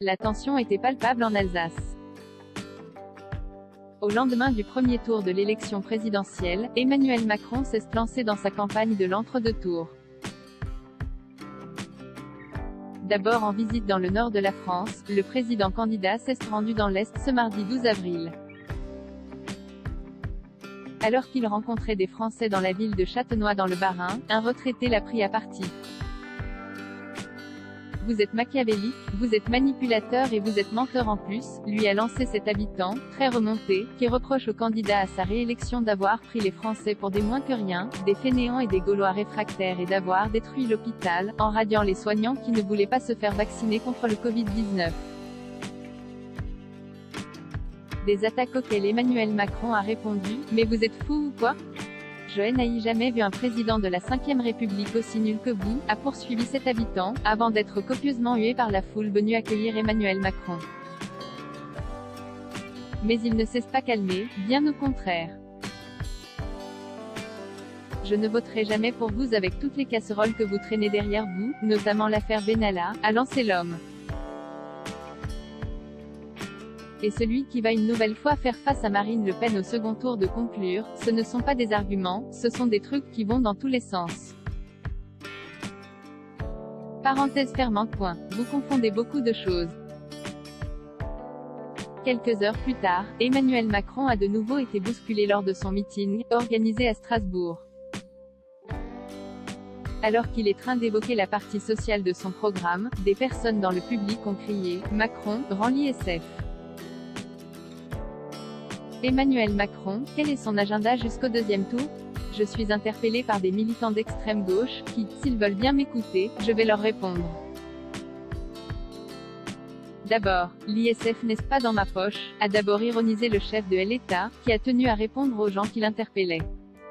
La tension était palpable en Alsace. Au lendemain du premier tour de l'élection présidentielle, Emmanuel Macron s'est lancé dans sa campagne de l'entre-deux tours. D'abord en visite dans le nord de la France, le président candidat s'est rendu dans l'Est ce mardi 12 avril. Alors qu'il rencontrait des Français dans la ville de Châtenois dans le Bas-Rhin, un retraité l'a pris à partie. Vous êtes machiavélique, vous êtes manipulateur et vous êtes menteur en plus, lui a lancé cet habitant, très remonté, qui reproche au candidat à sa réélection d'avoir pris les Français pour des moins que rien, des fainéants et des Gaulois réfractaires et d'avoir détruit l'hôpital, en radiant les soignants qui ne voulaient pas se faire vacciner contre le Covid-19. Des attaques auxquelles Emmanuel Macron a répondu « Mais vous êtes fou ou quoi ? Je n'ai jamais vu un président de la 5e République aussi nul que vous », a poursuivi cet habitant, avant d'être copieusement hué par la foule venue accueillir Emmanuel Macron. Mais il ne s'est pas calmé, bien au contraire. Je ne voterai jamais pour vous avec toutes les casseroles que vous traînez derrière vous, notamment l'affaire Benalla, a lancé l'homme. Et celui qui va une nouvelle fois faire face à Marine Le Pen au second tour de conclure, ce ne sont pas des arguments, ce sont des trucs qui vont dans tous les sens. Parenthèse fermant. Vous confondez beaucoup de choses. Quelques heures plus tard, Emmanuel Macron a de nouveau été bousculé lors de son meeting, organisé à Strasbourg. Alors qu'il est en train d'évoquer la partie sociale de son programme, des personnes dans le public ont crié « Macron, rends l'ISF ». Emmanuel Macron, quel est son agenda jusqu'au deuxième tour? Je suis interpellé par des militants d'extrême gauche, qui, s'ils veulent bien m'écouter, je vais leur répondre. D'abord, l'ISF n'est pas dans ma poche, a d'abord ironisé le chef de l'État, qui a tenu à répondre aux gens qui l'interpellaient.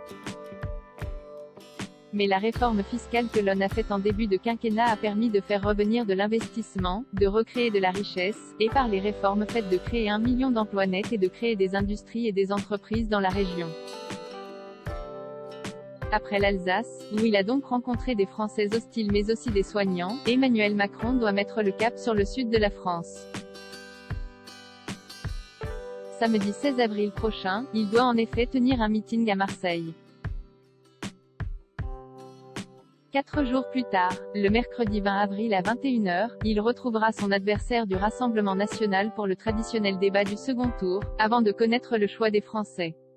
Mais la réforme fiscale que l'on a faite en début de quinquennat a permis de faire revenir de l'investissement, de recréer de la richesse, et par les réformes faites de créer 1 million d'emplois nets et de créer des industries et des entreprises dans la région. Après l'Alsace, où il a donc rencontré des Français hostiles mais aussi des soignants, Emmanuel Macron doit mettre le cap sur le sud de la France. Samedi 16 avril prochain, il doit en effet tenir un meeting à Marseille. 4 jours plus tard, le mercredi 20 avril à 21 h, il retrouvera son adversaire du Rassemblement national pour le traditionnel débat du second tour, avant de connaître le choix des Français.